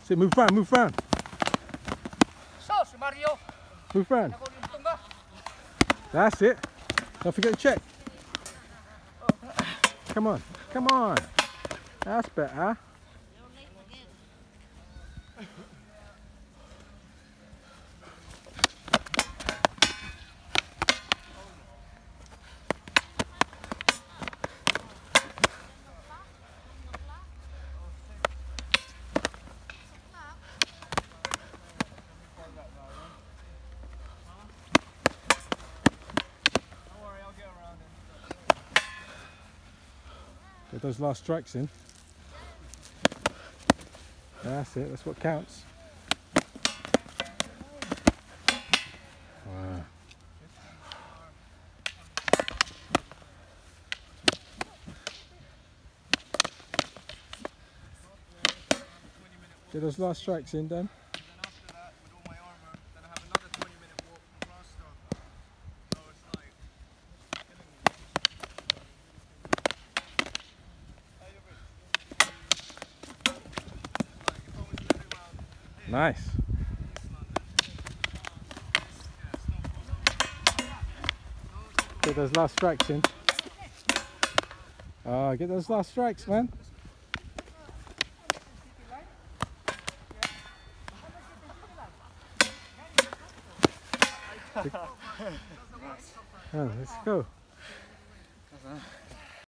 See, move round, move round. Move round. That's it. Don't forget to check. Come on, come on. That's better. Get those last strikes in. That's it, that's what counts. Wow. Get those last strikes in, Dan. Nice. Get those last strikes in. Oh, get those last strikes, man. Oh, let's go.